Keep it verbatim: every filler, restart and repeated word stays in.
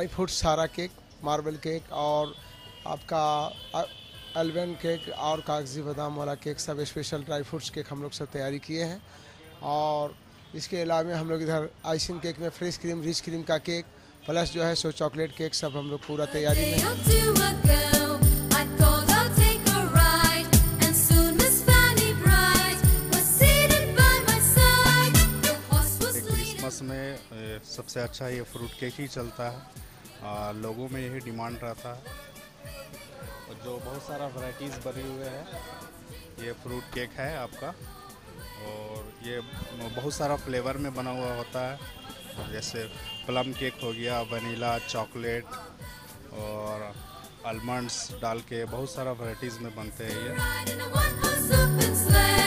Dry fruit सारा cake, marble cake और आपका अल्मंड केक और कागजी बादाम वाला केक, सब स्पेशल ड्राई फ्रूट्स केक हम लोग सब तैयारी किए हैं। और इसके अलावा हम लोग इधर आइसिंग केक में फ्रेश क्रीम, रिच क्रीम का केक प्लस जो है सो चॉकलेट केक, सब हम लोग पूरा तैयारी में हैं। क्रिसमस में सबसे अच्छा ये फ्रूट केक ही चलता है, आ, लोगों में यही डिमांड रहता है। और जो बहुत सारा वैरायटीज़ बने हुए हैं, ये फ्रूट केक है आपका, और ये बहुत सारा फ्लेवर में बना हुआ होता है, जैसे प्लम केक हो गया, वनीला, चॉकलेट और आलमंड्स डाल के बहुत सारा वैरायटीज़ में बनते हैं ये।